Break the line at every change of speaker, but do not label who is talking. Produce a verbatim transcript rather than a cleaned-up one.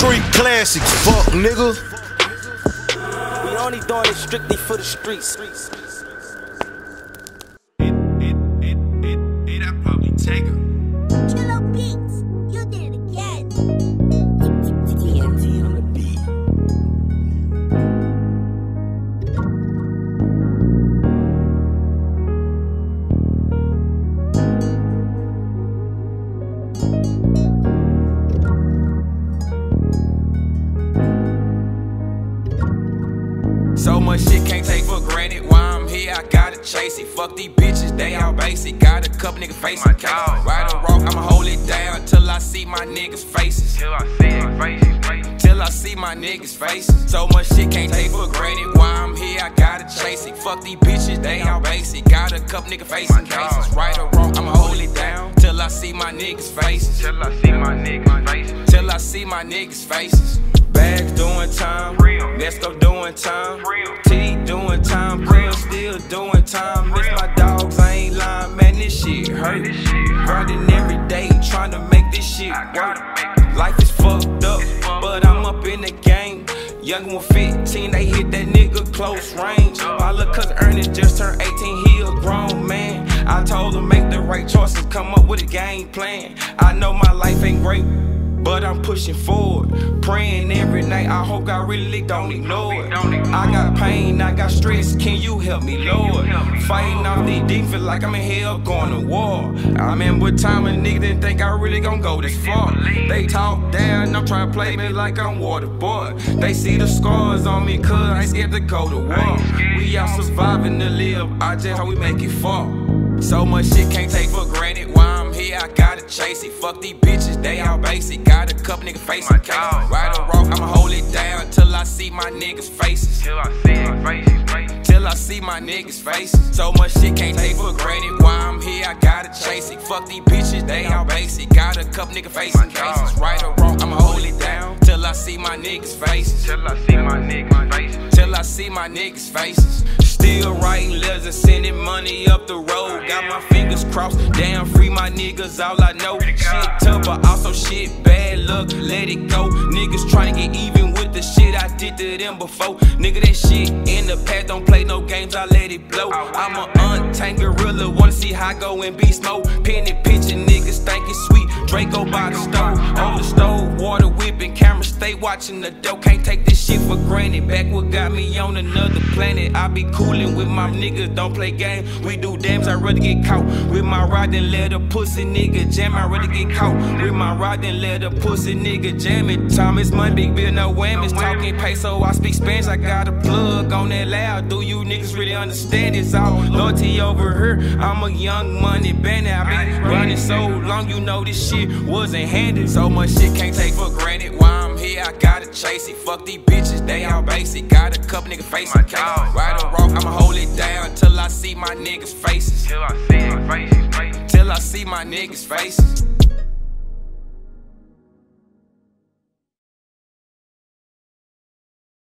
Street classics, fuck nigga.
We only doing it strictly for the streets.
It, it, it, it, it, I probably take her.
Killer Beats, you did it again.
T N T on the beat.
So much shit can't take for granted. Why I'm here, I gotta chase it. Fuck these bitches, they all basic. Got a couple niggas facing case. Right or wrong, I'ma hold it down till I see my niggas' faces. Till I see their faces. Till I see my niggas' faces. So much shit can't take for granted. Why I'm here, I gotta chase it. Fuck these bitches, they all basic. Got a couple niggas facing cases. Right or wrong, I'ma hold it down till I see my niggas' faces. Till I see my niggas' faces. Till I see my niggas' faces. Bags doing time, Next up doing time, T doing time, Real still doing time. Miss my dogs, I ain't lying, man, this shit hurt. Grinding every day, trying to make this shit work. Life is fucked up, but I'm up in the game. Young one fifteen, they hit that nigga close range. My little cousin Ernest just turned eighteen, he a grown man. I told him make the right choices, come up with a game plan. I know my life ain't great, but I'm pushing forward, praying every night. I hope God really don't ignore it. I got pain, I got stress, can you help me, Lord? Fighting off these demons, feel like I'm in hell going to war. I remember time a nigga didn't think I really gon' go this far. They talk down, I'm trying to play me like I'm water boy. They see the scars on me cause I ain't scared to go to war. We out surviving to live, I just hope we make it far. So much shit can't take for granted. Why I'm here, I gotta chase it. Fuck these bitches, they all basic. Got a couple niggas facing case. Right or wrong, I'ma hold it down till I see my niggas' faces. Till I see their faces. Till I see my niggas' faces. So much shit can't take for granted. Why I'm here, I gotta chase it. Fuck these bitches, they all basic. Got a couple niggas facing cases. Right or wrong, I'ma hold it down till I see my niggas' faces. Till I see my niggas' faces. Till I see my niggas' faces. Still writing letters and sending money up the road. Got my fingers crossed, damn free my niggas, all I know. Shit tough, but also shit bad luck, let it go. Niggas trying to get even with the shit I did to them before. Nigga, that shit in the past, don't play no games, I let it blow. I'm a untamed gorilla, wanna see how I go and be smoke. Penny pitching, niggas think it's sweet. Draco by the stove, on the stove, water whipping, camera stay watching the dough. Can't take this shit for granted. Back what got me on another planet. I be coolin' with my niggas, don't play games. We do dams, I'd rather get caught with my rod than let a pussy nigga jam. I'd rather get caught with my rod than let a pussy nigga jam it. Thomas money, big bill, no whammies. Talking peso, I speak Spanish. I got a plug on that loud. Do you niggas really understand? It's all loyalty over here. I'm a young money bandit. I been running so long, you know this shit wasn't handed. So much shit can't take for granted. Why I'm here, I gotta chase it. Fuck these bitches, they all basic. Got a couple niggas facing case. Right or wrong, I'ma hold it down till I see my niggas' faces. Till I see their faces. Till I see my niggas' faces.